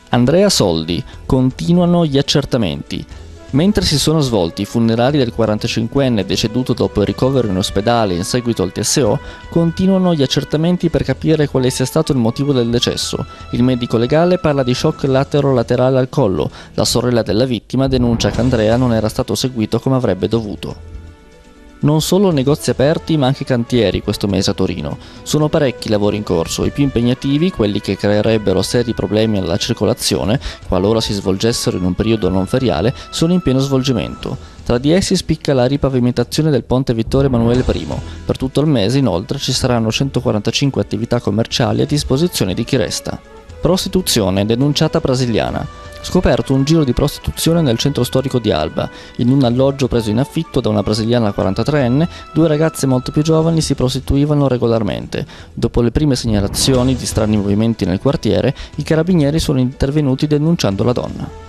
Andrea Soldi, continuano gli accertamenti. Mentre si sono svolti i funerali del 45enne deceduto dopo il ricovero in ospedale in seguito al TSO, continuano gli accertamenti per capire quale sia stato il motivo del decesso. Il medico legale parla di shock latero-laterale al collo. La sorella della vittima denuncia che Andrea non era stato seguito come avrebbe dovuto. Non solo negozi aperti ma anche cantieri questo mese a Torino. Sono parecchi i lavori in corso, i più impegnativi, quelli che creerebbero seri problemi alla circolazione, qualora si svolgessero in un periodo non feriale, sono in pieno svolgimento. Tra di essi spicca la ripavimentazione del ponte Vittorio Emanuele I. Per tutto il mese, inoltre, ci saranno 145 attività commerciali a disposizione di chi resta. Prostituzione, denunciata brasiliana. Scoperto un giro di prostituzione nel centro storico di Alba. In un alloggio preso in affitto da una brasiliana 43enne, due ragazze molto più giovani si prostituivano regolarmente. Dopo le prime segnalazioni di strani movimenti nel quartiere, i carabinieri sono intervenuti denunciando la donna.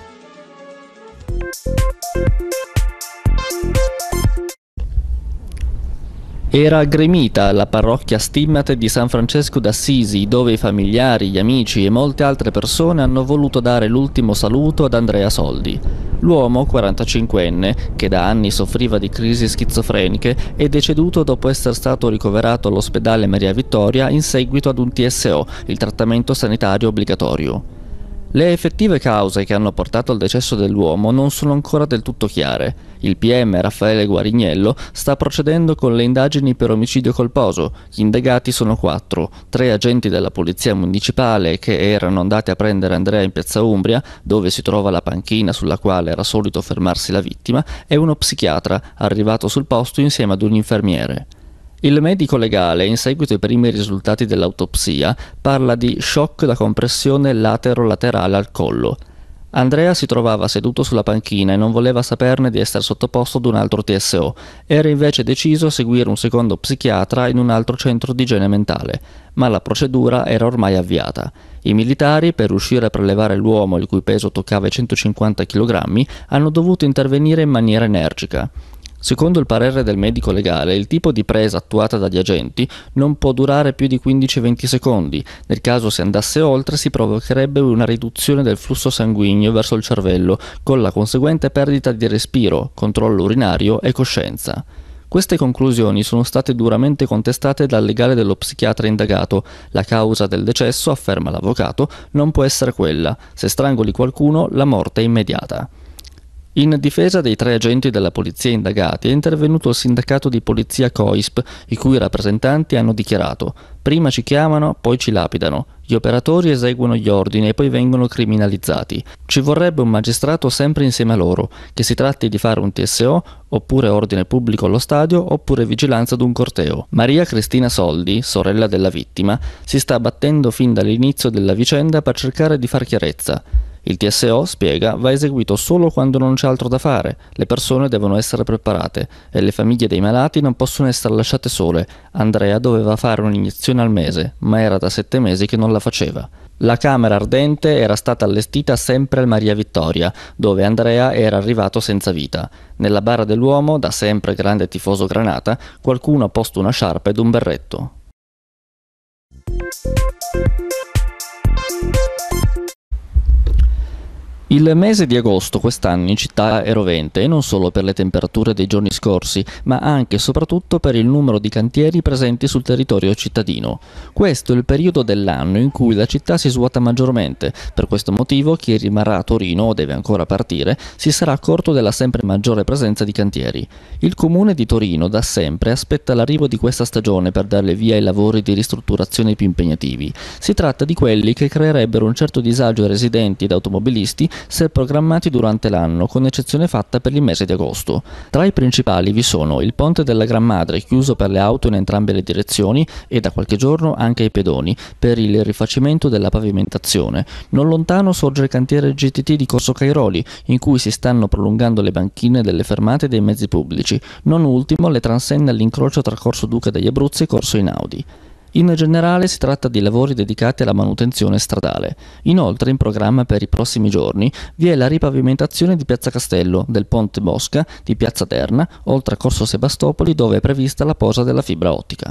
Era gremita la parrocchia Stimmate di San Francesco d'Assisi, dove i familiari, gli amici e molte altre persone hanno voluto dare l'ultimo saluto ad Andrea Soldi. L'uomo, 45enne, che da anni soffriva di crisi schizofreniche, è deceduto dopo essere stato ricoverato all'ospedale Maria Vittoria in seguito ad un TSO, il trattamento sanitario obbligatorio. Le effettive cause che hanno portato al decesso dell'uomo non sono ancora del tutto chiare. Il PM Raffaele Guarignello sta procedendo con le indagini per omicidio colposo. Gli indagati sono 4, 3 agenti della polizia municipale che erano andati a prendere Andrea in piazza Umbria, dove si trova la panchina sulla quale era solito fermarsi la vittima, e uno psichiatra arrivato sul posto insieme ad un infermiere. Il medico legale, in seguito ai primi risultati dell'autopsia, parla di shock da compressione latero-laterale al collo. Andrea si trovava seduto sulla panchina e non voleva saperne di essere sottoposto ad un altro TSO. Era invece deciso a seguire un secondo psichiatra in un altro centro di igiene mentale, ma la procedura era ormai avviata. I militari, per riuscire a prelevare l'uomo, il cui peso toccava i 150 kg, hanno dovuto intervenire in maniera energica. Secondo il parere del medico legale, il tipo di presa attuata dagli agenti non può durare più di 15-20 secondi. Nel caso si andasse oltre, si provocherebbe una riduzione del flusso sanguigno verso il cervello, con la conseguente perdita di respiro, controllo urinario e coscienza. Queste conclusioni sono state duramente contestate dal legale dello psichiatra indagato. La causa del decesso, afferma l'avvocato, non può essere quella. Se strangoli qualcuno, la morte è immediata. In difesa dei 3 agenti della polizia indagati è intervenuto il sindacato di polizia COISP, i cui rappresentanti hanno dichiarato: prima ci chiamano, poi ci lapidano. Gli operatori eseguono gli ordini e poi vengono criminalizzati. Ci vorrebbe un magistrato sempre insieme a loro, che si tratti di fare un TSO, oppure ordine pubblico allo stadio, oppure vigilanza ad un corteo. Maria Cristina Soldi, sorella della vittima, si sta battendo fin dall'inizio della vicenda per cercare di far chiarezza. Il TSO, spiega, va eseguito solo quando non c'è altro da fare, le persone devono essere preparate e le famiglie dei malati non possono essere lasciate sole. Andrea doveva fare un'iniezione al mese, ma era da 7 mesi che non la faceva. La camera ardente era stata allestita sempre al Maria Vittoria, dove Andrea era arrivato senza vita. Nella bara dell'uomo, da sempre grande tifoso granata, qualcuno ha posto una sciarpa ed un berretto. Il mese di agosto quest'anno in città è rovente, e non solo per le temperature dei giorni scorsi, ma anche e soprattutto per il numero di cantieri presenti sul territorio cittadino. Questo è il periodo dell'anno in cui la città si svuota maggiormente. Per questo motivo chi rimarrà a Torino o deve ancora partire si sarà accorto della sempre maggiore presenza di cantieri. Il comune di Torino da sempre aspetta l'arrivo di questa stagione per darle via ai lavori di ristrutturazione più impegnativi. Si tratta di quelli che creerebbero un certo disagio ai residenti ed automobilisti se programmati durante l'anno, con eccezione fatta per il mese di agosto. Tra i principali vi sono il ponte della Gran Madre, chiuso per le auto in entrambe le direzioni e da qualche giorno anche ai pedoni, per il rifacimento della pavimentazione. Non lontano sorge il cantiere GTT di Corso Cairoli, in cui si stanno prolungando le banchine delle fermate dei mezzi pubblici. Non ultimo le transenne all'incrocio tra Corso Duca degli Abruzzi e Corso Einaudi. In generale si tratta di lavori dedicati alla manutenzione stradale. Inoltre in programma per i prossimi giorni vi è la ripavimentazione di Piazza Castello, del Ponte Mosca, di Piazza Terna, oltre a Corso Sebastopoli dove è prevista la posa della fibra ottica.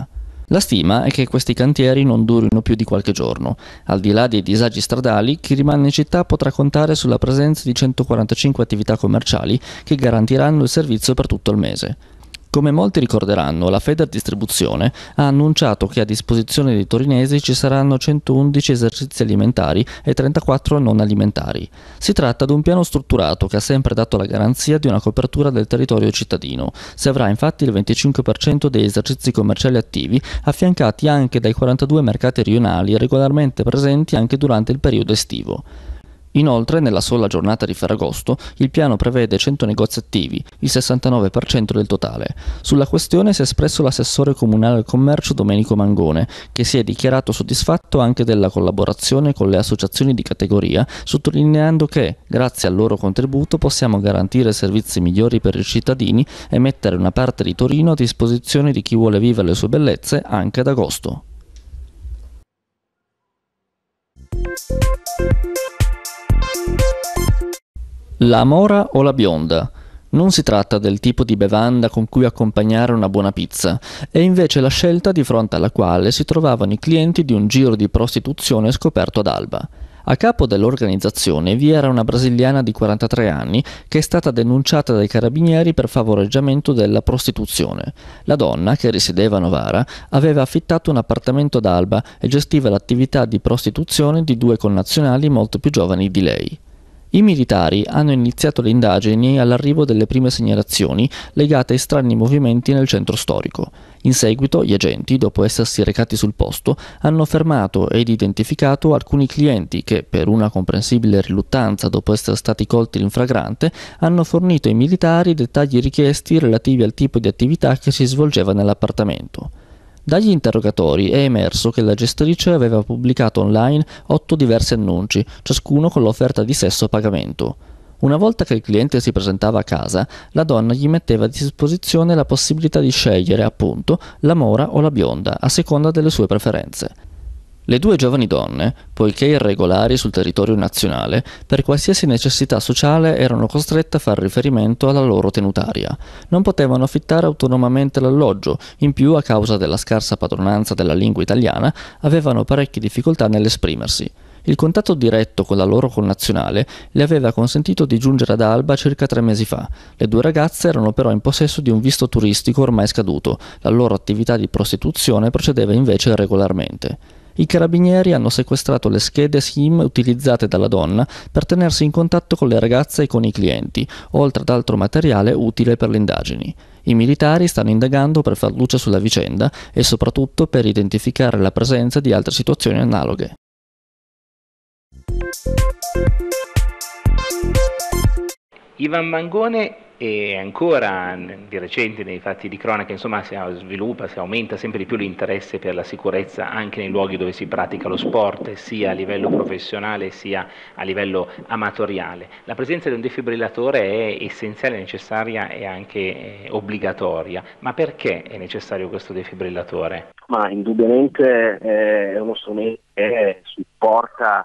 La stima è che questi cantieri non durino più di qualche giorno. Al di là dei disagi stradali, chi rimane in città potrà contare sulla presenza di 145 attività commerciali che garantiranno il servizio per tutto il mese. Come molti ricorderanno, la Federdistribuzione ha annunciato che a disposizione dei torinesi ci saranno 111 esercizi alimentari e 34 non alimentari. Si tratta di un piano strutturato che ha sempre dato la garanzia di una copertura del territorio cittadino. Si avrà infatti il 25% degli esercizi commerciali attivi, affiancati anche dai 42 mercati rionali regolarmente presenti anche durante il periodo estivo. Inoltre, nella sola giornata di Ferragosto, il piano prevede 100 negozi attivi, il 69% del totale. Sulla questione si è espresso l'assessore comunale al commercio Domenico Mangone, che si è dichiarato soddisfatto anche della collaborazione con le associazioni di categoria, sottolineando che, grazie al loro contributo, possiamo garantire servizi migliori per i cittadini e mettere una parte di Torino a disposizione di chi vuole vivere le sue bellezze anche ad agosto. La mora o la bionda? Non si tratta del tipo di bevanda con cui accompagnare una buona pizza, è invece la scelta di fronte alla quale si trovavano i clienti di un giro di prostituzione scoperto ad Alba. A capo dell'organizzazione vi era una brasiliana di 43 anni che è stata denunciata dai carabinieri per favoreggiamento della prostituzione. La donna, che risiedeva a Novara, aveva affittato un appartamento ad Alba e gestiva l'attività di prostituzione di due connazionali molto più giovani di lei. I militari hanno iniziato le indagini all'arrivo delle prime segnalazioni legate ai strani movimenti nel centro storico. In seguito gli agenti, dopo essersi recati sul posto, hanno fermato ed identificato alcuni clienti che, per una comprensibile riluttanza dopo essere stati colti in flagrante, hanno fornito ai militari i dettagli richiesti relativi al tipo di attività che si svolgeva nell'appartamento. Dagli interrogatori è emerso che la gestrice aveva pubblicato online 8 diversi annunci, ciascuno con l'offerta di sesso a pagamento. Una volta che il cliente si presentava a casa, la donna gli metteva a disposizione la possibilità di scegliere, appunto, la mora o la bionda, a seconda delle sue preferenze. Le due giovani donne, poiché irregolari sul territorio nazionale, per qualsiasi necessità sociale erano costrette a far riferimento alla loro tenutaria. Non potevano affittare autonomamente l'alloggio, in più a causa della scarsa padronanza della lingua italiana avevano parecchie difficoltà nell'esprimersi. Il contatto diretto con la loro connazionale le aveva consentito di giungere ad Alba circa 3 mesi fa. Le due ragazze erano però in possesso di un visto turistico ormai scaduto, la loro attività di prostituzione procedeva invece regolarmente. I carabinieri hanno sequestrato le schede SIM utilizzate dalla donna per tenersi in contatto con le ragazze e con i clienti, oltre ad altro materiale utile per le indagini. I militari stanno indagando per far luce sulla vicenda e soprattutto per identificare la presenza di altre situazioni analoghe. Ivan Mangone è ancora di recente nei fatti di cronaca, insomma, si aumenta sempre di più l'interesse per la sicurezza anche nei luoghi dove si pratica lo sport, sia a livello professionale sia a livello amatoriale. La presenza di un defibrillatore è essenziale, necessaria e anche obbligatoria, ma perché è necessario questo defibrillatore? Ma indubbiamente è uno strumento che supporta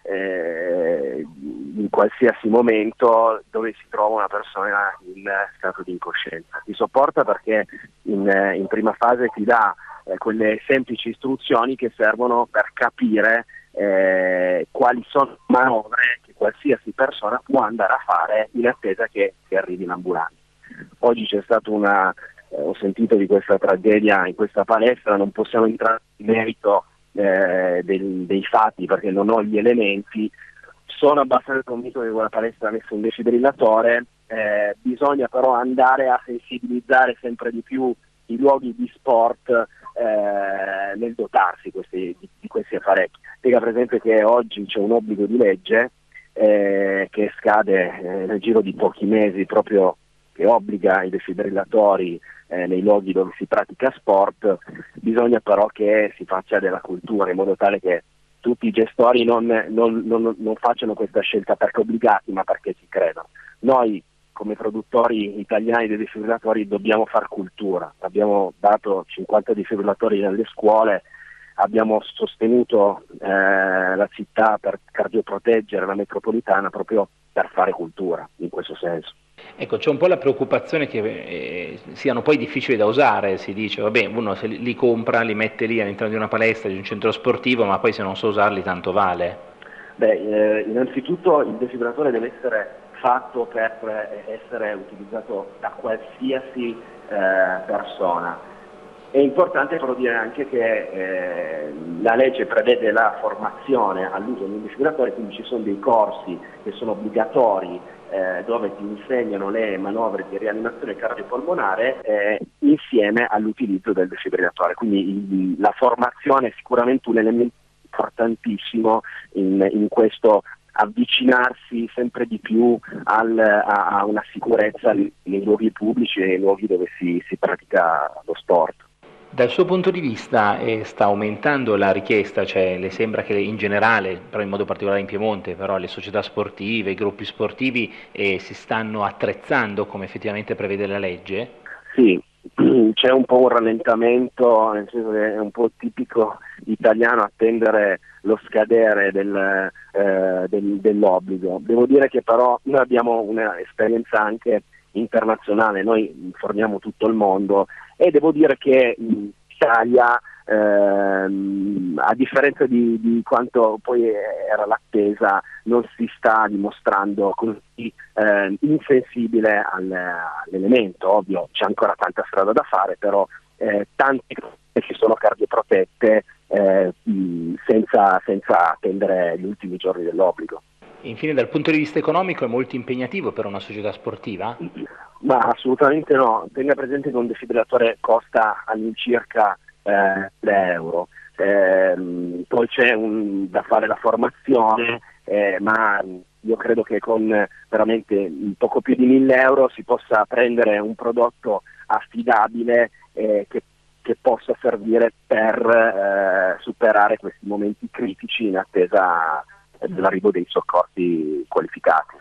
in qualsiasi momento dove si trova una persona in stato di incoscienza. Ti sopporta perché in prima fase ti dà quelle semplici istruzioni che servono per capire quali sono le manovre che qualsiasi persona può andare a fare in attesa che arrivi l'ambulanza. Oggi c'è stato ho sentito di questa tragedia in questa palestra, non possiamo entrare in merito dei fatti perché non ho gli elementi. Sono abbastanza convinto che quella palestra ha messo un defibrillatore, bisogna però andare a sensibilizzare sempre di più i luoghi di sport nel dotarsi di questi apparecchi. Spiega per esempio che oggi c'è un obbligo di legge che scade nel giro di pochi mesi, proprio che obbliga i defibrillatori nei luoghi dove si pratica sport. Bisogna però che si faccia della cultura in modo tale che tutti i gestori non facciano questa scelta perché obbligati, ma perché ci credono. Noi come produttori italiani dei defibrillatori dobbiamo far cultura. Abbiamo dato 50 defibrillatori nelle scuole, abbiamo sostenuto la città per cardioproteggere la metropolitana proprio per fare cultura, in questo senso. Ecco, c'è un po' la preoccupazione che siano poi difficili da usare, si dice, vabbè, uno se li compra, li mette lì all'interno di una palestra, di un centro sportivo, ma poi se non so usarli tanto vale. Beh, innanzitutto il defibrillatore deve essere fatto per essere utilizzato da qualsiasi persona. È importante però dire anche che la legge prevede la formazione all'uso di un defibrillatore, quindi ci sono dei corsi che sono obbligatori dove ti insegnano le manovre di rianimazione cardiopolmonare insieme all'utilizzo del defibrillatore. Quindi la formazione è sicuramente un elemento importantissimo in questo avvicinarsi sempre di più a una sicurezza nei luoghi pubblici e nei luoghi dove si pratica lo sport. Dal suo punto di vista sta aumentando la richiesta, cioè le sembra che in generale, però in modo particolare in Piemonte, però le società sportive, i gruppi sportivi si stanno attrezzando come effettivamente prevede la legge? Sì, c'è un po' un rallentamento, nel senso che è un po' tipico italiano attendere lo scadere dell'obbligo. Devo dire che però noi abbiamo un'esperienza anche internazionale, noi forniamo tutto il mondo e devo dire che in Italia, a differenza di quanto poi era l'attesa, non si sta dimostrando così insensibile all'elemento. Ovvio c'è ancora tanta strada da fare, però tante ci sono cardioprotette senza attendere gli ultimi giorni dell'obbligo. Infine, dal punto di vista economico è molto impegnativo per una società sportiva? Ma assolutamente no, tenga presente che un defibrillatore costa all'incirca 3 euro, poi c'è da fare la formazione, ma io credo che con veramente poco più di 1.000 euro si possa prendere un prodotto affidabile che possa servire per superare questi momenti critici in attesa dell'arrivo dei soccorsi qualificati.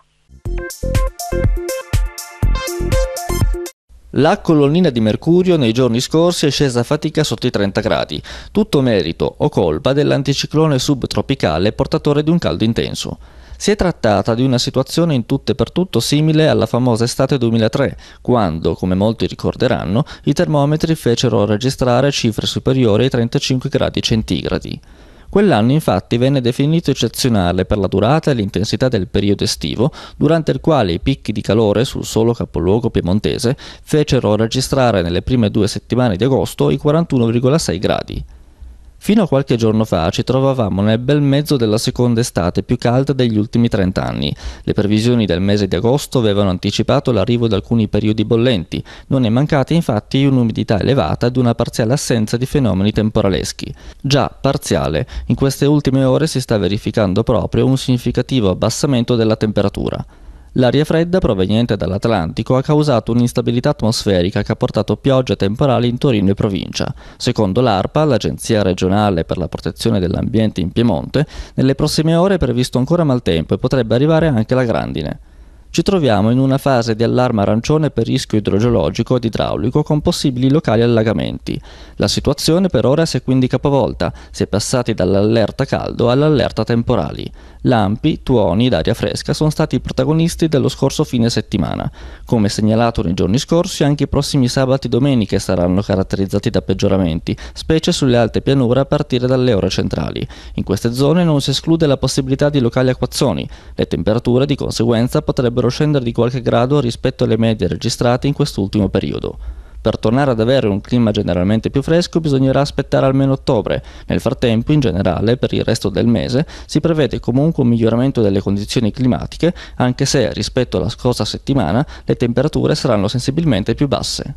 La colonnina di mercurio nei giorni scorsi è scesa a fatica sotto i 30 gradi, tutto merito o colpa dell'anticiclone subtropicale portatore di un caldo intenso. Si è trattata di una situazione in tutto e per tutto simile alla famosa estate 2003, quando, come molti ricorderanno, i termometri fecero registrare cifre superiori ai 35 gradi centigradi. Quell'anno infatti venne definito eccezionale per la durata e l'intensità del periodo estivo, durante il quale i picchi di calore sul solo capoluogo piemontese fecero registrare nelle prime 2 settimane di agosto i 41,6 gradi. Fino a qualche giorno fa ci trovavamo nel bel mezzo della seconda estate più calda degli ultimi 30 anni. Le previsioni del mese di agosto avevano anticipato l'arrivo di alcuni periodi bollenti, non è mancata infatti un'umidità elevata ed una parziale assenza di fenomeni temporaleschi. Già parziale, in queste ultime ore si sta verificando proprio un significativo abbassamento della temperatura. L'aria fredda proveniente dall'Atlantico ha causato un'instabilità atmosferica che ha portato piogge temporali in Torino e provincia. Secondo l'ARPA, l'Agenzia regionale per la protezione dell'ambiente in Piemonte, nelle prossime ore è previsto ancora maltempo e potrebbe arrivare anche la grandine. Ci troviamo in una fase di allarme arancione per rischio idrogeologico ed idraulico con possibili locali allagamenti. La situazione per ora si è quindi capovolta, si è passati dall'allerta caldo all'allerta temporali. Lampi, tuoni ed aria fresca sono stati i protagonisti dello scorso fine settimana. Come segnalato nei giorni scorsi, anche i prossimi sabati e domeniche saranno caratterizzati da peggioramenti, specie sulle alte pianure a partire dalle ore centrali. In queste zone non si esclude la possibilità di locali acquazzoni. Le temperature di conseguenza potrebbero scendere di qualche grado rispetto alle medie registrate in quest'ultimo periodo. Per tornare ad avere un clima generalmente più fresco bisognerà aspettare almeno ottobre. Nel frattempo, in generale, per il resto del mese, si prevede comunque un miglioramento delle condizioni climatiche, anche se, rispetto alla scorsa settimana, le temperature saranno sensibilmente più basse.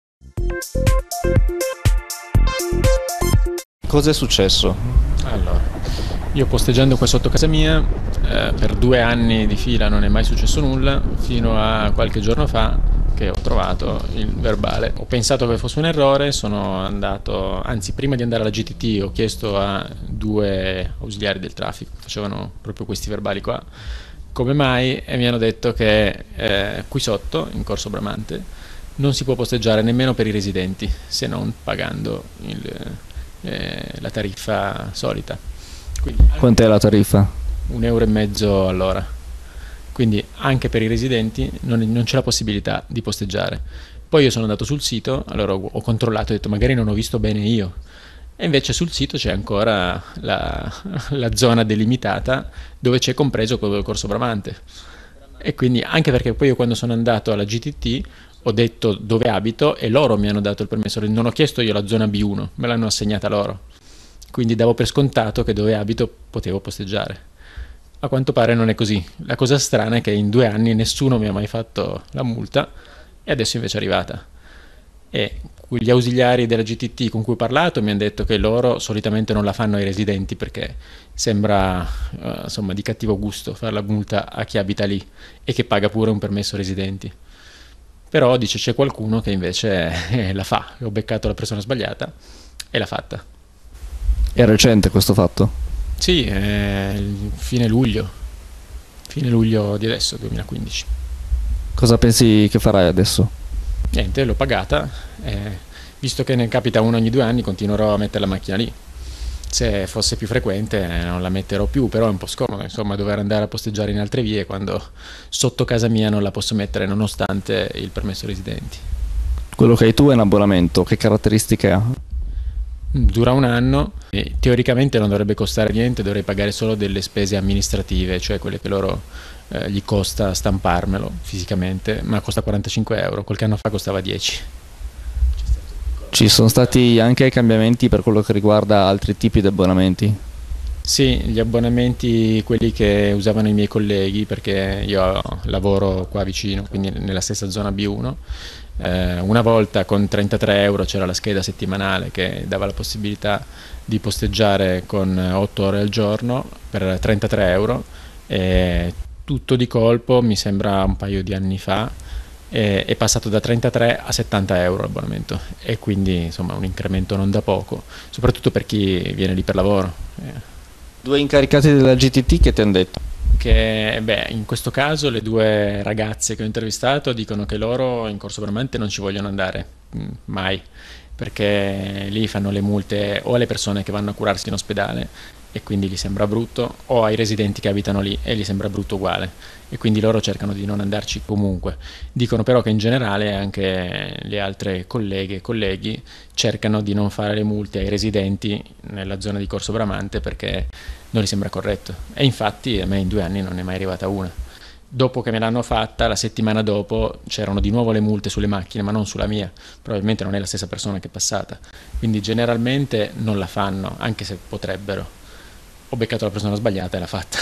Cos'è successo? Allora, io posteggiando qua sotto casa mia, per 2 anni di fila non è mai successo nulla, fino a qualche giorno fa che ho trovato il verbale. Ho pensato che fosse un errore, sono andato, anzi prima di andare alla GTT ho chiesto a 2 ausiliari del traffico, facevano proprio questi verbali qua, come mai, e mi hanno detto che qui sotto, in Corso Bramante, non si può posteggiare nemmeno per i residenti, se non pagando la tariffa solita. Quant'è la tariffa? 1,5 euro all'ora. Quindi anche per i residenti non c'è la possibilità di posteggiare. Poi io sono andato sul sito, allora ho controllato, ho detto magari non ho visto bene io, e invece sul sito c'è ancora la zona delimitata dove c'è compreso quello del corso Bramante. E quindi anche perché poi io quando sono andato alla GTT ho detto dove abito e loro mi hanno dato il permesso, non ho chiesto io la zona B1, me l'hanno assegnata loro. Quindi davo per scontato che dove abito potevo posteggiare. A quanto pare non è così. La cosa strana è che in 2 anni nessuno mi ha mai fatto la multa e adesso invece è arrivata. E gli ausiliari della GTT con cui ho parlato mi hanno detto che loro solitamente non la fanno ai residenti perché sembra insomma di cattivo gusto fare la multa a chi abita lì e che paga pure un permesso residenti. Però dice c'è qualcuno che invece la fa. Ho beccato la persona sbagliata e l'ha fatta. È recente questo fatto? Sì, fine luglio di adesso, 2015. Cosa pensi che farai adesso? Niente, l'ho pagata, visto che ne capita uno ogni 2 anni continuerò a mettere la macchina lì. Se fosse più frequente non la metterò più, però è un po' scomodo, insomma, dover andare a posteggiare in altre vie quando sotto casa mia non la posso mettere nonostante il permesso residenti. Quello che hai tu è un abbonamento, che caratteristiche ha? Dura 1 anno e teoricamente non dovrebbe costare niente, dovrei pagare solo delle spese amministrative, cioè quelle che loro gli costa stamparmelo fisicamente, ma costa 45 euro, qualche anno fa costava 10. Ci sono stati anche cambiamenti per quello che riguarda altri tipi di abbonamenti? Sì, gli abbonamenti, quelli che usavano i miei colleghi, perché io lavoro qua vicino, quindi nella stessa zona B1. Una volta con 33 euro c'era la scheda settimanale che dava la possibilità di posteggiare con 8 ore al giorno per 33 euro e tutto di colpo, mi sembra un paio di anni fa, è passato da 33 a 70 euro l'abbonamento e quindi insomma un incremento non da poco, soprattutto per chi viene lì per lavoro. 2 incaricati della GTT che ti hanno detto? Che in questo caso le 2 ragazze che ho intervistato dicono che loro in corso Bramante non ci vogliono andare mai, perché lì fanno le multe o alle persone che vanno a curarsi in ospedale e quindi gli sembra brutto, o ai residenti che abitano lì e gli sembra brutto uguale, e quindi loro cercano di non andarci comunque. Dicono però che in generale anche le altre colleghe e colleghi cercano di non fare le multe ai residenti nella zona di corso Bramante perché non gli sembra corretto, e infatti a me in 2 anni non è mai arrivata una. Dopo che me l'hanno fatta, la settimana dopo c'erano di nuovo le multe sulle macchine, ma non sulla mia, probabilmente non è la stessa persona che è passata, quindi generalmente non la fanno, anche se potrebbero. Ho beccato la persona sbagliata e l'ha fatta.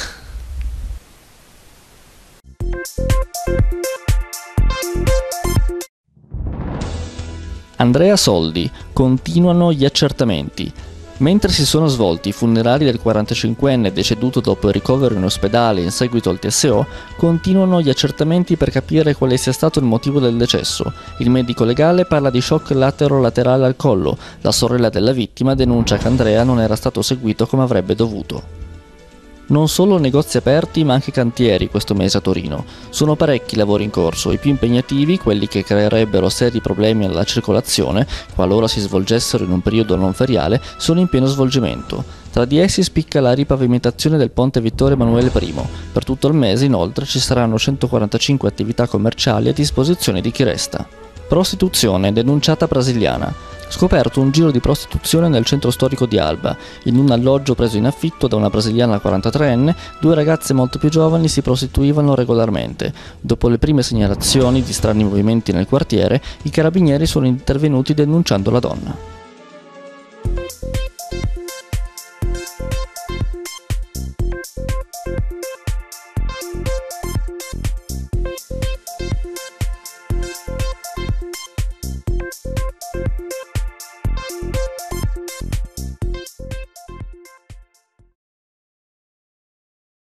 Andrea Soldi. Continuano gli accertamenti. Mentre si sono svolti i funerali del 45enne deceduto dopo il ricovero in ospedale in seguito al TSO, continuano gli accertamenti per capire quale sia stato il motivo del decesso. Il medico legale parla di shock latero-laterale al collo. La sorella della vittima denuncia che Andrea non era stato seguito come avrebbe dovuto. Non solo negozi aperti ma anche cantieri questo mese a Torino. Sono parecchi lavori in corso, i più impegnativi, quelli che creerebbero seri problemi alla circolazione, qualora si svolgessero in un periodo non feriale, sono in pieno svolgimento. Tra di essi spicca la ripavimentazione del ponte Vittorio Emanuele I. Per tutto il mese inoltre ci saranno 145 attività commerciali a disposizione di chi resta. Prostituzione, denunciata brasiliana. Scoperto un giro di prostituzione nel centro storico di Alba. In un alloggio preso in affitto da una brasiliana 43enne, 2 ragazze molto più giovani si prostituivano regolarmente. Dopo le prime segnalazioni di strani movimenti nel quartiere, i carabinieri sono intervenuti denunciando la donna.